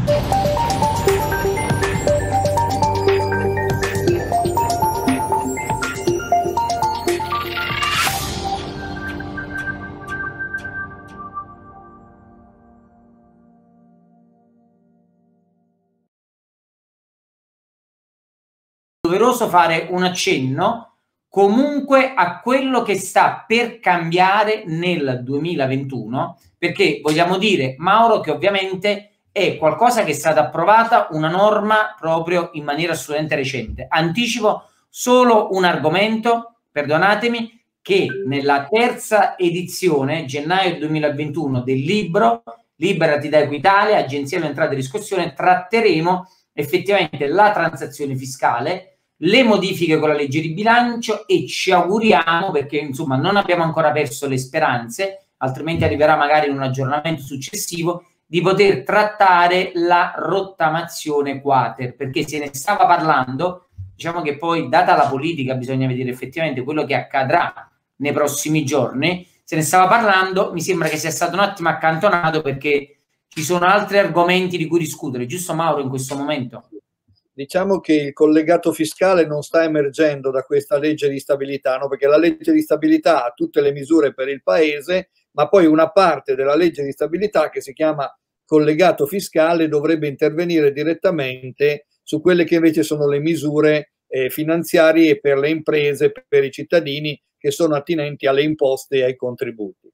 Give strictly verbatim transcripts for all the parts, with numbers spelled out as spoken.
Doveroso fare un accenno comunque a quello che sta per cambiare nel duemilaventuno, perché vogliamo dire, Mauro, che ovviamente è qualcosa che è stata approvata, una norma proprio in maniera assolutamente recente. Anticipo solo un argomento, perdonatemi, che nella terza edizione, gennaio duemilaventuno, del libro Liberati da Equitalia, Agenzia delle Entrate e Riscossione, tratteremo effettivamente la transazione fiscale, le modifiche con la legge di bilancio e ci auguriamo, perché insomma non abbiamo ancora perso le speranze, altrimenti arriverà magari in un aggiornamento successivo, di poter trattare la rottamazione quater, perché se ne stava parlando, diciamo che poi data la politica bisogna vedere effettivamente quello che accadrà nei prossimi giorni, se ne stava parlando, mi sembra che sia stato un attimo accantonato perché ci sono altri argomenti di cui discutere, giusto Mauro in questo momento? Diciamo che il collegato fiscale non sta emergendo da questa legge di stabilità, no? Perché la legge di stabilità ha tutte le misure per il Paese, ma poi una parte della legge di stabilità che si chiama collegato fiscale dovrebbe intervenire direttamente su quelle che invece sono le misure eh, finanziarie per le imprese, per i cittadini che sono attinenti alle imposte e ai contributi.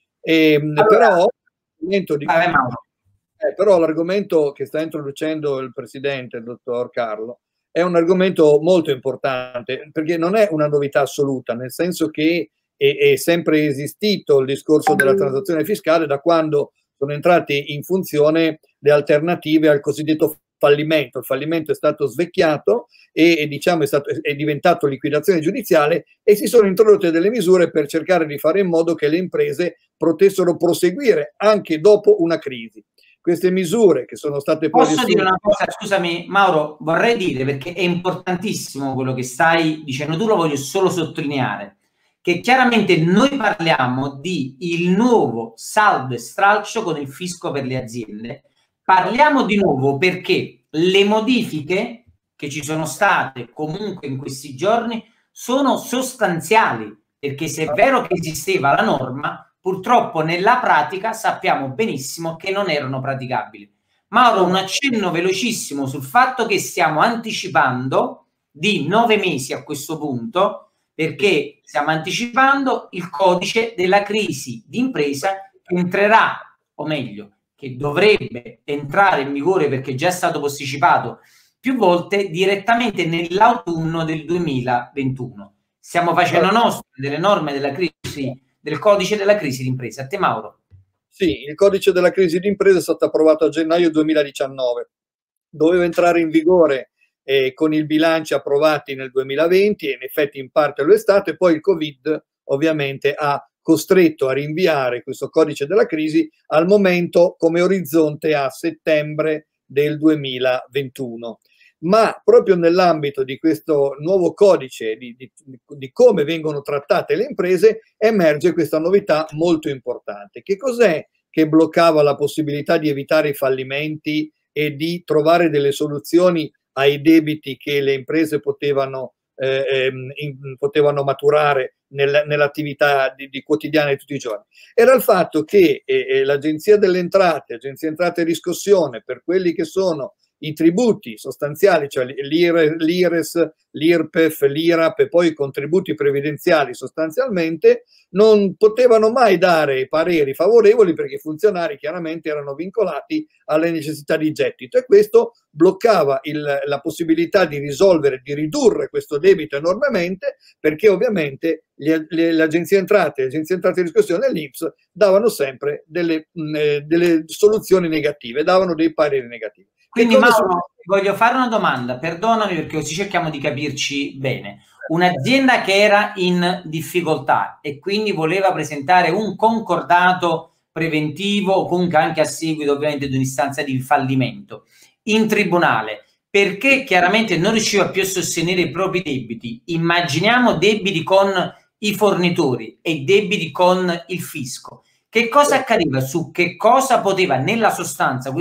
E, allora, però, di... vabbè, Mauro. Eh, però l'argomento che sta introducendo il Presidente, il dottor Carlo, è un argomento molto importante, perché non è una novità assoluta, nel senso che è, è sempre esistito il discorso della transazione fiscale da quando sono entrate in funzione le alternative al cosiddetto fallimento. Il fallimento è stato svecchiato e, e diciamo è, stato, è diventato liquidazione giudiziale e si sono introdotte delle misure per cercare di fare in modo che le imprese potessero proseguire anche dopo una crisi. Queste misure che sono state poi... Posso dire una cosa, scusami Mauro, vorrei dire, perché è importantissimo quello che stai dicendo tu, lo voglio solo sottolineare, che chiaramente noi parliamo di il nuovo saldo e stralcio con il fisco per le aziende, parliamo di nuovo perché le modifiche che ci sono state comunque in questi giorni sono sostanziali, perché se è vero che esisteva la norma, purtroppo nella pratica sappiamo benissimo che non erano praticabili. Mauro, un accenno velocissimo sul fatto che stiamo anticipando di nove mesi a questo punto, perché stiamo anticipando il codice della crisi d'impresa che entrerà, o meglio, che dovrebbe entrare in vigore perché già è stato posticipato più volte direttamente nell'autunno del duemilaventuno. Stiamo facendo nostre delle norme della crisi del codice della crisi d'impresa. A te Mauro. Sì, il codice della crisi d'impresa è stato approvato a gennaio duemiladiciannove, doveva entrare in vigore eh, con i bilanci approvati nel duemilaventi e in effetti in parte lo è stato, e poi il Covid ovviamente ha costretto a rinviare questo codice della crisi al momento come orizzonte a settembre del duemilaventuno. Ma proprio nell'ambito di questo nuovo codice, di, di, di come vengono trattate le imprese, emerge questa novità molto importante. Che cos'è che bloccava la possibilità di evitare i fallimenti e di trovare delle soluzioni ai debiti che le imprese potevano, eh, in, potevano maturare nel, nell'attività di, di quotidiana di tutti i giorni? Era il fatto che eh, l'Agenzia delle Entrate, l'Agenzia Entrate e Riscossione, per quelli che sono i tributi sostanziali, cioè l'I R E S, l'I R P E F, l'I R A P e poi i contributi previdenziali sostanzialmente, non potevano mai dare pareri favorevoli perché i funzionari chiaramente erano vincolati alle necessità di gettito, e questo bloccava il, la possibilità di risolvere, di ridurre questo debito enormemente, perché ovviamente l'Agenzia Entrate, l'Agenzia Entrate di Riscossione e l'I N P S davano sempre delle, mh, delle soluzioni negative, davano dei pareri negativi. Quindi Mauro, voglio fare una domanda, perdonami perché così cerchiamo di capirci bene. Un'azienda che era in difficoltà e quindi voleva presentare un concordato preventivo o comunque anche a seguito ovviamente di un'istanza di fallimento in tribunale, perché chiaramente non riusciva più a sostenere i propri debiti, immaginiamo debiti con i fornitori e debiti con il fisco, che cosa accadeva? Su che cosa poteva nella sostanza, quindi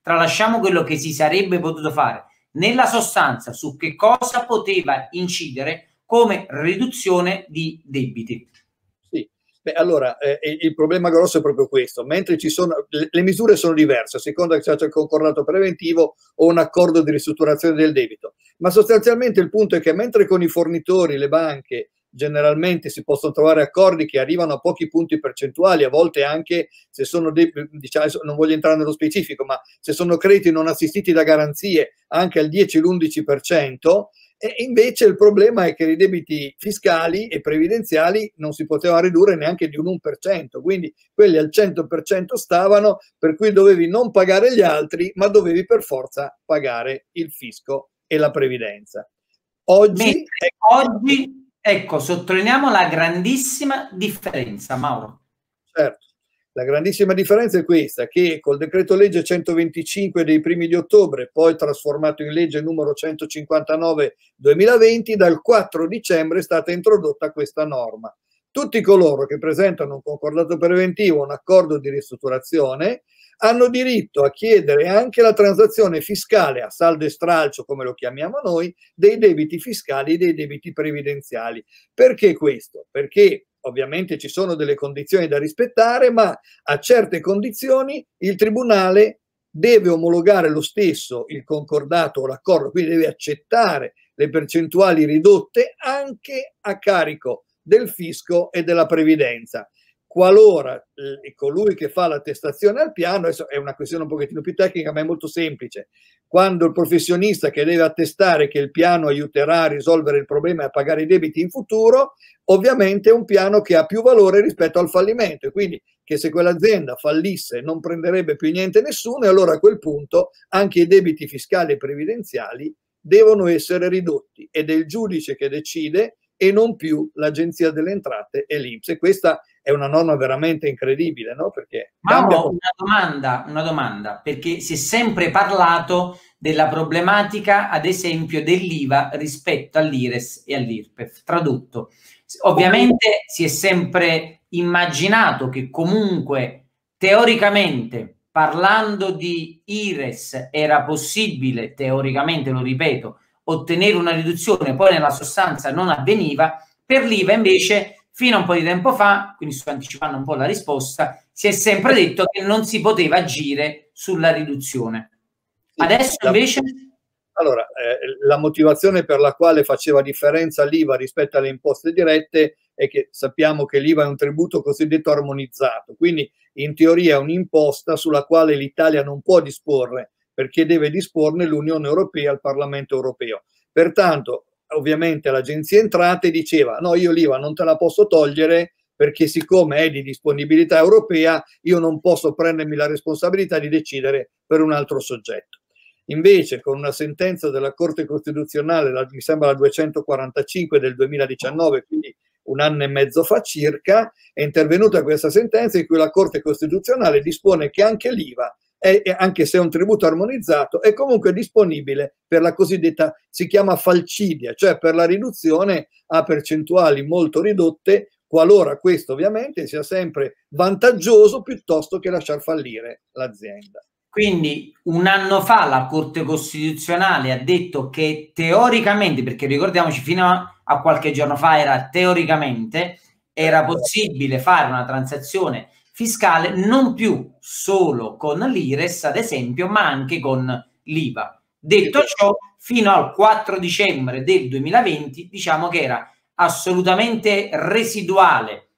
tralasciamo quello che si sarebbe potuto fare, nella sostanza su che cosa poteva incidere come riduzione di debiti. Sì, beh, allora eh, il problema grosso è proprio questo, mentre ci sono, le, le misure sono diverse a seconda che c'è il concordato preventivo o un accordo di ristrutturazione del debito, ma sostanzialmente il punto è che mentre con i fornitori, le banche, generalmente si possono trovare accordi che arrivano a pochi punti percentuali, a volte anche se sono, diciamo, non voglio entrare nello specifico, ma se sono crediti non assistiti da garanzie anche al dieci l'undici per cento, e invece il problema è che i debiti fiscali e previdenziali non si potevano ridurre neanche di un uno per cento, quindi quelli al cento per cento stavano, per cui dovevi non pagare gli altri, ma dovevi per forza pagare il fisco e la previdenza. Oggi, è... oggi ecco, sottolineiamo la grandissima differenza, Mauro. Certo. La grandissima differenza è questa, che col decreto legge centoventicinque dei primi di ottobre, poi trasformato in legge numero centocinquantanove duemilaventi, dal quattro dicembre è stata introdotta questa norma. Tutti coloro che presentano un concordato preventivo o un accordo di ristrutturazione hanno diritto a chiedere anche la transazione fiscale a saldo e stralcio, come lo chiamiamo noi, dei debiti fiscali e dei debiti previdenziali. Perché questo? Perché ovviamente ci sono delle condizioni da rispettare, ma a certe condizioni il Tribunale deve omologare lo stesso il concordato o l'accordo, quindi deve accettare le percentuali ridotte anche a carico del fisco e della previdenza. Qualora eh, colui che fa l'attestazione al piano, adesso è una questione un pochettino più tecnica, ma è molto semplice, quando il professionista che deve attestare che il piano aiuterà a risolvere il problema e a pagare i debiti in futuro, ovviamente è un piano che ha più valore rispetto al fallimento, e quindi che se quell'azienda fallisse non prenderebbe più niente nessuno, e allora a quel punto anche i debiti fiscali e previdenziali devono essere ridotti, ed è il giudice che decide e non più l'Agenzia delle Entrate e l'I N P S. E questa è una norma veramente incredibile, no? Perché Mauro, cambia... una domanda, una domanda, perché si è sempre parlato della problematica, ad esempio, dell'I V A rispetto all'I R E S e all'I R P E F. Tradotto, ovviamente si è sempre immaginato che comunque teoricamente, parlando di I R E S, era possibile, teoricamente, lo ripeto, ottenere una riduzione, poi nella sostanza non avveniva. Per l'I V A invece, fino a un po' di tempo fa, quindi sto anticipando un po' la risposta, si è sempre detto che non si poteva agire sulla riduzione. Adesso invece... Allora, eh, la motivazione per la quale faceva differenza l'I V A rispetto alle imposte dirette è che sappiamo che l'I V A è un tributo cosiddetto armonizzato, quindi in teoria è un'imposta sulla quale l'Italia non può disporre, perché deve disporne l'Unione Europea al Parlamento Europeo. Pertanto, ovviamente l'Agenzia Entrate diceva: no, io l'I V A non te la posso togliere perché siccome è di disponibilità europea io non posso prendermi la responsabilità di decidere per un altro soggetto. Invece, con una sentenza della Corte Costituzionale, la, mi sembra la duecentoquarantacinque del duemiladiciannove, quindi un anno e mezzo fa circa, è intervenuta questa sentenza in cui la Corte Costituzionale dispone che anche l'I V A, è, è, anche se è un tributo armonizzato, è comunque disponibile per la cosiddetta, si chiama falcidia, cioè per la riduzione a percentuali molto ridotte, qualora questo ovviamente sia sempre vantaggioso piuttosto che lasciar fallire l'azienda. Quindi un anno fa la Corte Costituzionale ha detto che teoricamente, perché ricordiamoci fino a, a qualche giorno fa era teoricamente, era possibile fare una transazione fiscale non più solo con l'I R E S ad esempio, ma anche con l'I V A. Detto ciò, fino al quattro dicembre del duemilaventi diciamo che era assolutamente residuale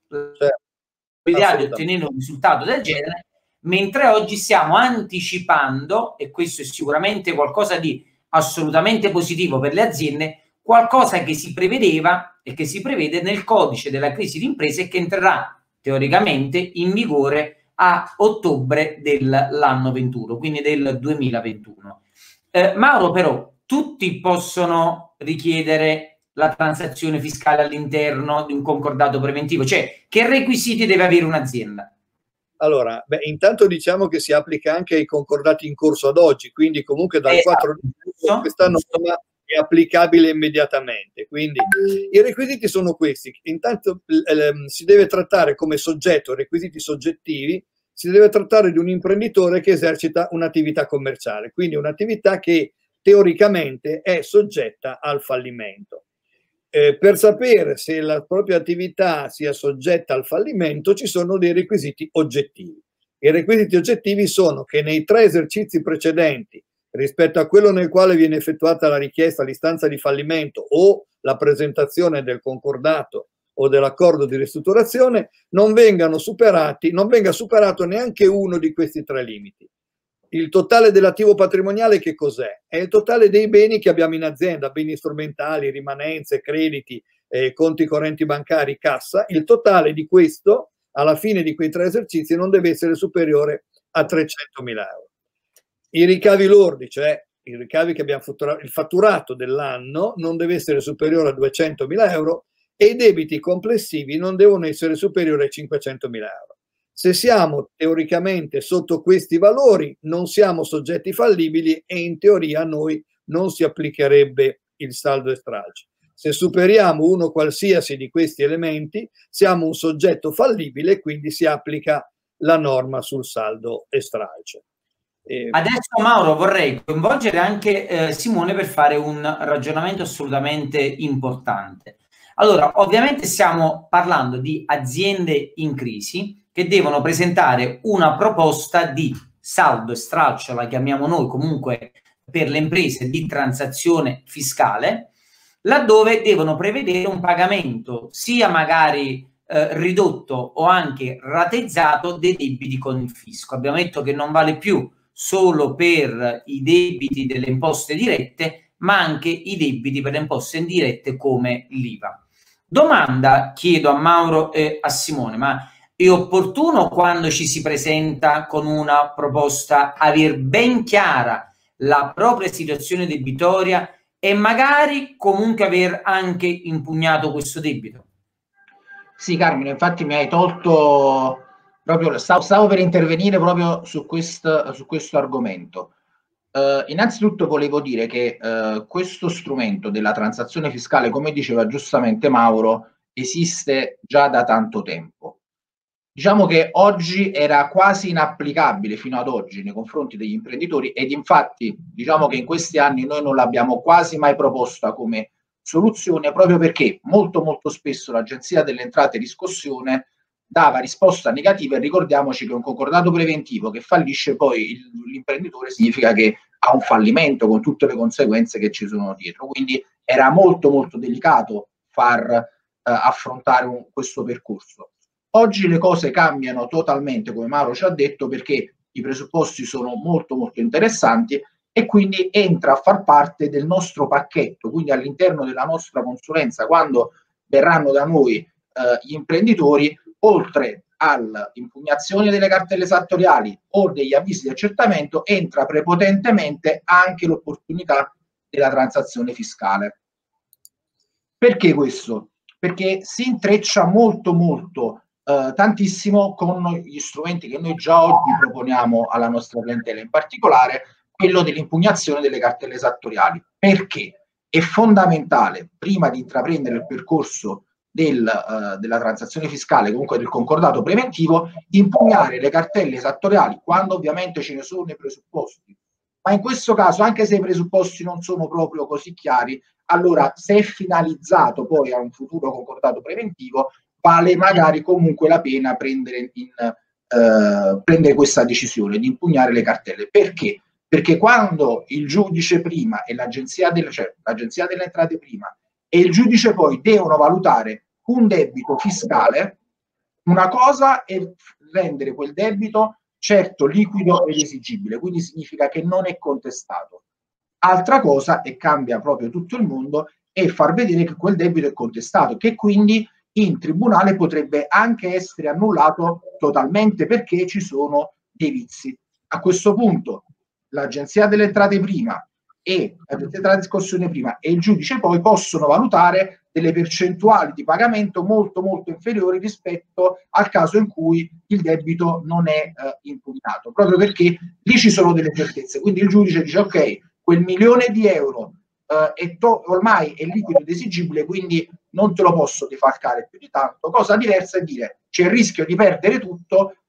l'idea di ottenere un risultato del genere, mentre oggi stiamo anticipando, e questo è sicuramente qualcosa di assolutamente positivo per le aziende, qualcosa che si prevedeva e che si prevede nel codice della crisi d'impresa e che entrerà teoricamente in vigore a ottobre dell'anno ventuno, quindi del duemilaventuno. Eh, Mauro, però, tutti possono richiedere la transazione fiscale all'interno di un concordato preventivo, cioè che requisiti deve avere un'azienda? Allora, beh, intanto diciamo che si applica anche ai concordati in corso ad oggi, quindi comunque dal esatto. quattro dicembre questa norma è applicabile immediatamente. Quindi i requisiti sono questi. Intanto eh, si deve trattare come soggetto requisiti soggettivi, si deve trattare di un imprenditore che esercita un'attività commerciale, quindi un'attività che teoricamente è soggetta al fallimento. Eh, per sapere se la propria attività sia soggetta al fallimento ci sono dei requisiti oggettivi. I requisiti oggettivi sono che nei tre esercizi precedenti rispetto a quello nel quale viene effettuata la richiesta, l'istanza di fallimento o la presentazione del concordato o dell'accordo di ristrutturazione, non vengano superati, non venga superato neanche uno di questi tre limiti. Il totale dell'attivo patrimoniale che cos'è? È il totale dei beni che abbiamo in azienda, beni strumentali, rimanenze, crediti, eh, conti correnti bancari, cassa. Il totale di questo, alla fine di quei tre esercizi, non deve essere superiore a trecentomila euro. I ricavi lordi, cioè i ricavi che abbiamo fatturato, il fatturato dell'anno, non deve essere superiore a duecentomila euro e i debiti complessivi non devono essere superiori a cinquecentomila euro. Se siamo teoricamente sotto questi valori, non siamo soggetti fallibili e in teoria a noi non si applicherebbe il saldo e stralcio. Se superiamo uno qualsiasi di questi elementi, siamo un soggetto fallibile e quindi si applica la norma sul saldo e stralcio. Eh, Adesso, Mauro, vorrei coinvolgere anche eh, Simone per fare un ragionamento assolutamente importante. Allora, ovviamente stiamo parlando di aziende in crisi che devono presentare una proposta di saldo e stralcio, la chiamiamo noi comunque per le imprese, di transazione fiscale, laddove devono prevedere un pagamento sia magari eh, ridotto o anche rateizzato dei debiti con il fisco. Abbiamo detto che non vale più solo per i debiti delle imposte dirette, ma anche i debiti per le imposte indirette come l'I V A. Domanda chiedo a Mauro e a Simone, ma è opportuno quando ci si presenta con una proposta aver ben chiara la propria situazione debitoria e magari comunque aver anche impugnato questo debito? Sì, Carmine, infatti mi hai tolto proprio, stavo, stavo per intervenire proprio su questo, su questo argomento. Uh, innanzitutto volevo dire che uh, questo strumento della transazione fiscale, come diceva giustamente Mauro, esiste già da tanto tempo. Diciamo che oggi era quasi inapplicabile fino ad oggi nei confronti degli imprenditori ed infatti diciamo che in questi anni noi non l'abbiamo quasi mai proposta come soluzione proprio perché molto molto spesso l'Agenzia delle Entrate riscossione dava risposta negativa e ricordiamoci che un concordato preventivo che fallisce poi l'imprenditore significa che ha un fallimento con tutte le conseguenze che ci sono dietro, quindi era molto molto delicato far eh, affrontare un, questo percorso. Oggi le cose cambiano totalmente, come Mauro ci ha detto, perché i presupposti sono molto molto interessanti e quindi entra a far parte del nostro pacchetto, quindi all'interno della nostra consulenza quando verranno da noi eh, gli imprenditori, oltre all'impugnazione delle cartelle esattoriali o degli avvisi di accertamento, entra prepotentemente anche l'opportunità della transazione fiscale. Perché questo? Perché si intreccia molto molto eh, tantissimo con gli strumenti che noi già oggi proponiamo alla nostra clientela, in particolare quello dell'impugnazione delle cartelle esattoriali. Perché? È fondamentale, prima di intraprendere il percorso Del, uh, della transazione fiscale, comunque del concordato preventivo, impugnare le cartelle esattoriali quando ovviamente ce ne sono i presupposti. Ma in questo caso, anche se i presupposti non sono proprio così chiari, allora se è finalizzato poi a un futuro concordato preventivo, vale magari comunque la pena prendere, in, uh, prendere questa decisione di impugnare le cartelle. Perché? Perché quando il giudice prima e l'agenzia delle, cioè, l'agenzia delle entrate prima e il giudice poi devono valutare un debito fiscale, una cosa è rendere quel debito certo liquido ed esigibile, quindi significa che non è contestato. Altra cosa, e cambia proprio tutto il mondo, è far vedere che quel debito è contestato, che quindi in tribunale potrebbe anche essere annullato totalmente perché ci sono dei vizi. A questo punto l'Agenzia delle Entrate prima e l'Agenzia della Riscossione prima e il giudice poi possono valutare delle percentuali di pagamento molto molto inferiori rispetto al caso in cui il debito non è eh, impugnato, proprio perché lì ci sono delle certezze. Quindi il giudice dice ok, quel milione di euro eh, è ormai è liquido ed esigibile, quindi non te lo posso defalcare più di tanto. Cosa diversa è dire c'è il rischio di perdere tutto,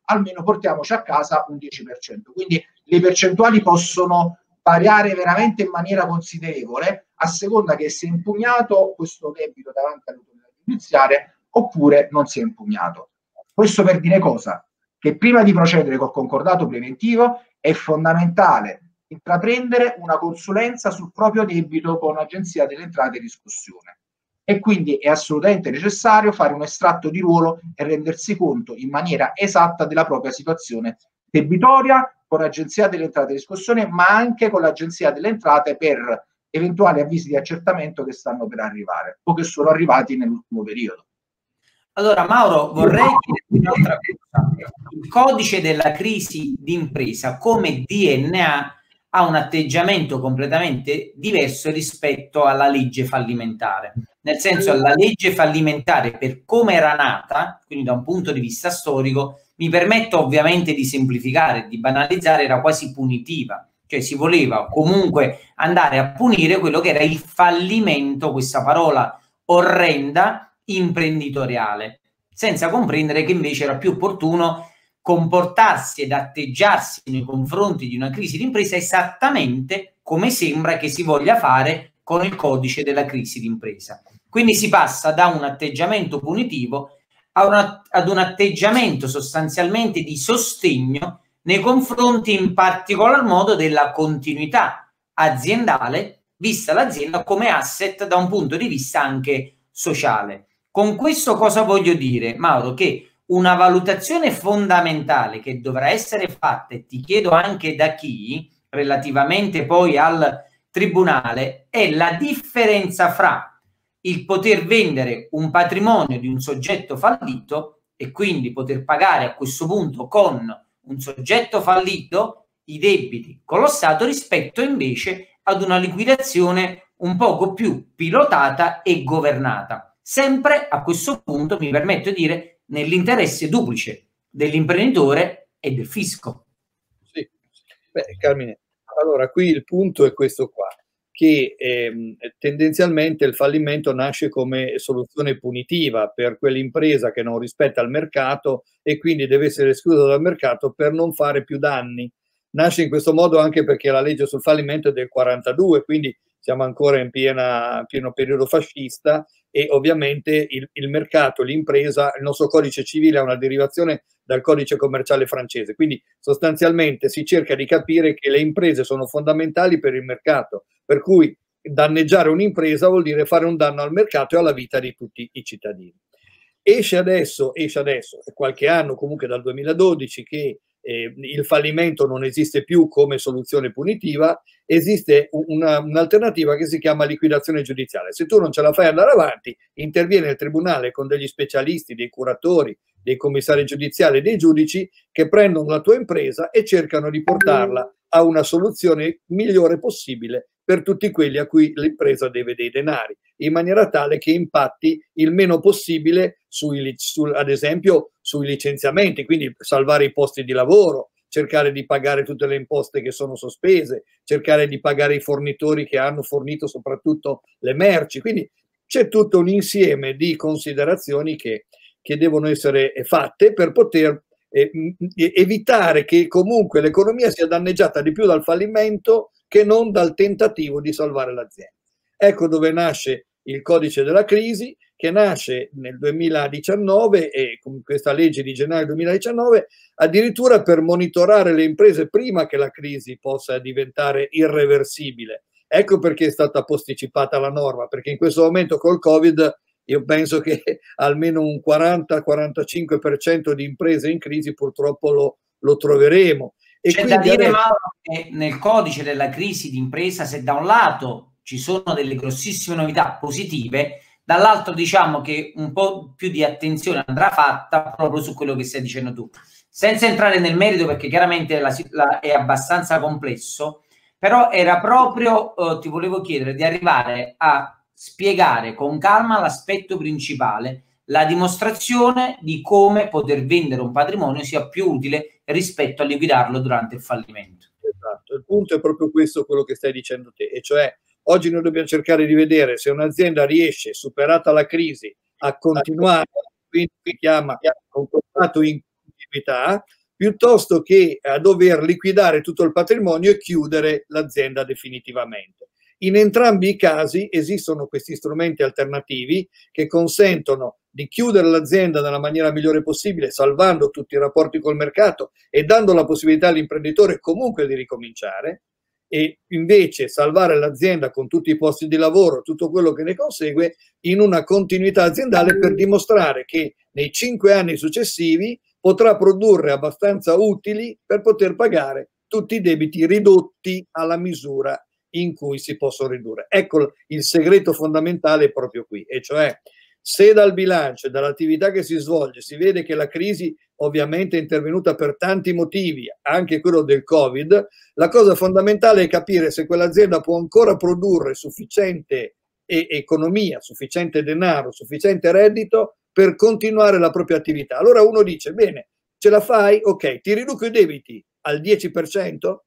almeno portiamoci a casa un dieci per cento. Quindi le percentuali possono variare veramente in maniera considerevole a seconda che sia impugnato questo debito davanti all'autorità giudiziaria oppure non sia impugnato. Questo per dire cosa? Che prima di procedere col concordato preventivo è fondamentale intraprendere una consulenza sul proprio debito con l'Agenzia delle Entrate in riscossione. E quindi è assolutamente necessario fare un estratto di ruolo e rendersi conto in maniera esatta della propria situazione debitoria con l'Agenzia delle Entrate in riscossione, ma anche con l'Agenzia delle Entrate per eventuali avvisi di accertamento che stanno per arrivare o che sono arrivati nell'ultimo periodo. Allora, Mauro, vorrei dire un'altra cosa. Il codice della crisi d'impresa come D N A ha un atteggiamento completamente diverso rispetto alla legge fallimentare. Nel senso, la legge fallimentare, per come era nata, quindi da un punto di vista storico, mi permetto ovviamente di semplificare, di banalizzare, era quasi punitiva. Cioè si voleva comunque andare a punire quello che era il fallimento, questa parola orrenda, imprenditoriale, senza comprendere che invece era più opportuno comportarsi ed atteggiarsi nei confronti di una crisi d'impresa esattamente come sembra che si voglia fare con il codice della crisi d'impresa. Quindi si passa da un atteggiamento punitivo a una, ad un atteggiamento sostanzialmente di sostegno nei confronti in particolar modo della continuità aziendale, vista l'azienda come asset da un punto di vista anche sociale. Con questo cosa voglio dire, Mauro? Che una valutazione fondamentale che dovrà essere fatta, e ti chiedo anche da chi, relativamente poi al tribunale, è la differenza fra il poter vendere un patrimonio di un soggetto fallito e quindi poter pagare a questo punto con un soggetto fallito i debiti con lo Stato rispetto invece ad una liquidazione un poco più pilotata e governata. Sempre a questo punto, mi permetto di dire, nell'interesse duplice dell'imprenditore e del fisco. Sì. Beh, Carmine, allora qui il punto è questo qua, che ehm, tendenzialmente il fallimento nasce come soluzione punitiva per quell'impresa che non rispetta il mercato e quindi deve essere esclusa dal mercato per non fare più danni. Nasce in questo modo anche perché la legge sul fallimento è del quarantadue, quindi siamo ancora in piena, pieno periodo fascista e ovviamente il, il mercato, l'impresa, il nostro codice civile ha una derivazione dal codice commerciale francese, quindi sostanzialmente si cerca di capire che le imprese sono fondamentali per il mercato, per cui danneggiare un'impresa vuol dire fare un danno al mercato e alla vita di tutti i cittadini. Esce adesso, esce adesso, qualche anno comunque dal duemiladodici che eh, il fallimento non esiste più come soluzione punitiva, esiste un'alternativa che si chiama liquidazione giudiziale. Se tu non ce la fai andare avanti, interviene il tribunale con degli specialisti, dei curatori, dei commissari giudiziari, dei giudici che prendono la tua impresa e cercano di portarla a una soluzione migliore possibile per tutti quelli a cui l'impresa deve dei denari, in maniera tale che impatti il meno possibile sui, su, ad esempio sui licenziamenti, quindi salvare i posti di lavoro, cercare di pagare tutte le imposte che sono sospese, cercare di pagare i fornitori che hanno fornito soprattutto le merci. Quindi c'è tutto un insieme di considerazioni che, che devono essere fatte per poter eh, evitare che comunque l'economia sia danneggiata di più dal fallimento che non dal tentativo di salvare l'azienda. Ecco dove nasce il codice della crisi, che nasce nel duemiladiciannove e con questa legge di gennaio duemiladiciannove addirittura per monitorare le imprese prima che la crisi possa diventare irreversibile. Ecco perché è stata posticipata la norma, perché in questo momento col Covid io penso che almeno un quaranta quarantacinque per cento di imprese in crisi purtroppo lo, lo troveremo. C'è da dire, adesso... Mauro, che nel codice della crisi d'impresa, se da un lato ci sono delle grossissime novità positive, dall'altro diciamo che un po' più di attenzione andrà fatta proprio su quello che stai dicendo tu. Senza entrare nel merito, perché chiaramente la, la, è abbastanza complesso, però era proprio, eh, ti volevo chiedere di arrivare a spiegare con calma l'aspetto principale, la dimostrazione di come poter vendere un patrimonio sia più utile rispetto a liquidarlo durante il fallimento. Esatto, il punto è proprio questo, quello che stai dicendo te, e cioè oggi noi dobbiamo cercare di vedere se un'azienda riesce, superata la crisi, a continuare, quindi si chiama concordato in continuità, piuttosto che a dover liquidare tutto il patrimonio e chiudere l'azienda definitivamente. In entrambi i casi esistono questi strumenti alternativi che consentono di chiudere l'azienda nella maniera migliore possibile, salvando tutti i rapporti col mercato e dando la possibilità all'imprenditore comunque di ricominciare, e invece salvare l'azienda con tutti i posti di lavoro, tutto quello che ne consegue, in una continuità aziendale, per dimostrare che nei cinque anni successivi potrà produrre abbastanza utili per poter pagare tutti i debiti ridotti alla misura in cui si possono ridurre. Ecco, il segreto fondamentale è proprio qui, e cioè, se dal bilancio e dall'attività che si svolge si vede che la crisi ovviamente è intervenuta per tanti motivi, anche quello del Covid, la cosa fondamentale è capire se quell'azienda può ancora produrre sufficiente e economia, sufficiente denaro, sufficiente reddito per continuare la propria attività. Allora uno dice, bene, ce la fai? Ok, ti riduco i debiti al dieci per cento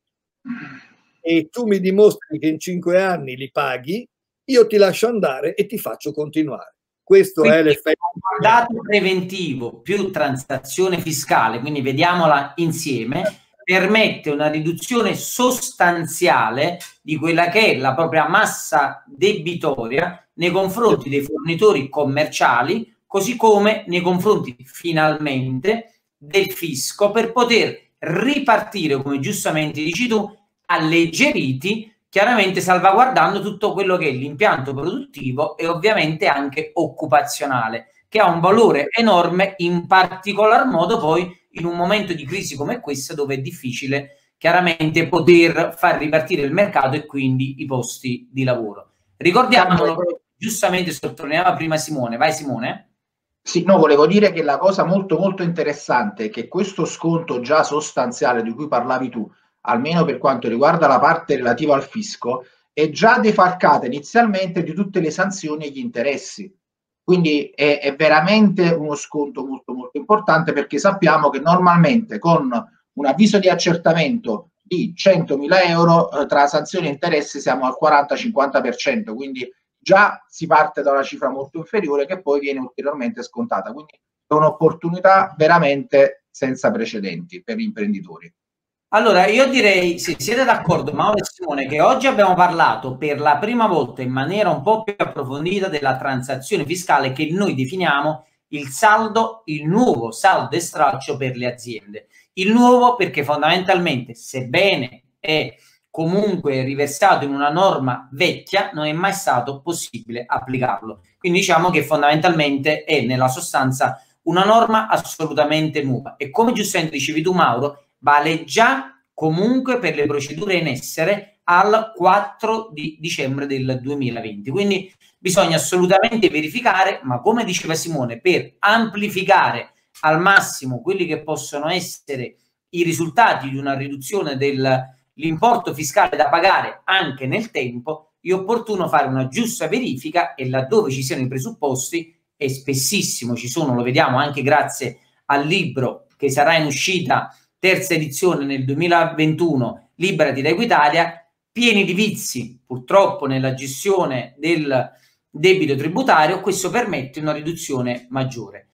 e tu mi dimostri che in cinque anni li paghi, io ti lascio andare e ti faccio continuare. Questo quindi è l'effetto. Un dato preventivo più transazione fiscale, quindi vediamola insieme, permette una riduzione sostanziale di quella che è la propria massa debitoria nei confronti dei fornitori commerciali, così come nei confronti finalmente del fisco, per poter ripartire, come giustamente dici tu, alleggeriti, chiaramente salvaguardando tutto quello che è l'impianto produttivo e ovviamente anche occupazionale, che ha un valore enorme, in particolar modo poi in un momento di crisi come questo, dove è difficile chiaramente poter far ripartire il mercato e quindi i posti di lavoro. Ricordiamolo, giustamente sottolineava prima Simone. Vai Simone. Sì, no, volevo dire che la cosa molto molto interessante è che questo sconto già sostanziale di cui parlavi tu, almeno per quanto riguarda la parte relativa al fisco, è già defalcata inizialmente di tutte le sanzioni e gli interessi. Quindi è, è veramente uno sconto molto molto importante, perché sappiamo che normalmente con un avviso di accertamento di centomila euro eh, tra sanzioni e interessi siamo al quaranta cinquanta per cento, quindi già si parte da una cifra molto inferiore che poi viene ulteriormente scontata. Quindi è un'opportunità veramente senza precedenti per gli imprenditori. Allora, io direi, se siete d'accordo, Mauro e Simone, che oggi abbiamo parlato per la prima volta in maniera un po' più approfondita della transazione fiscale, che noi definiamo il saldo, il nuovo saldo e stralcio per le aziende. Il nuovo perché fondamentalmente, sebbene è comunque riversato in una norma vecchia, non è mai stato possibile applicarlo. Quindi diciamo che fondamentalmente è nella sostanza una norma assolutamente nuova. E come giustamente dicevi tu, Mauro, vale già comunque per le procedure in essere al quattro di dicembre del duemilaventi. Quindi bisogna assolutamente verificare, ma come diceva Simone, per amplificare al massimo quelli che possono essere i risultati di una riduzione dell'importo fiscale da pagare anche nel tempo, è opportuno fare una giusta verifica, e laddove ci siano i presupposti, e spessissimo ci sono, lo vediamo anche grazie al libro che sarà in uscita terza edizione nel duemilaventuno, Liberati da Equitalia, pieni di vizi purtroppo nella gestione del debito tributario, questo permette una riduzione maggiore.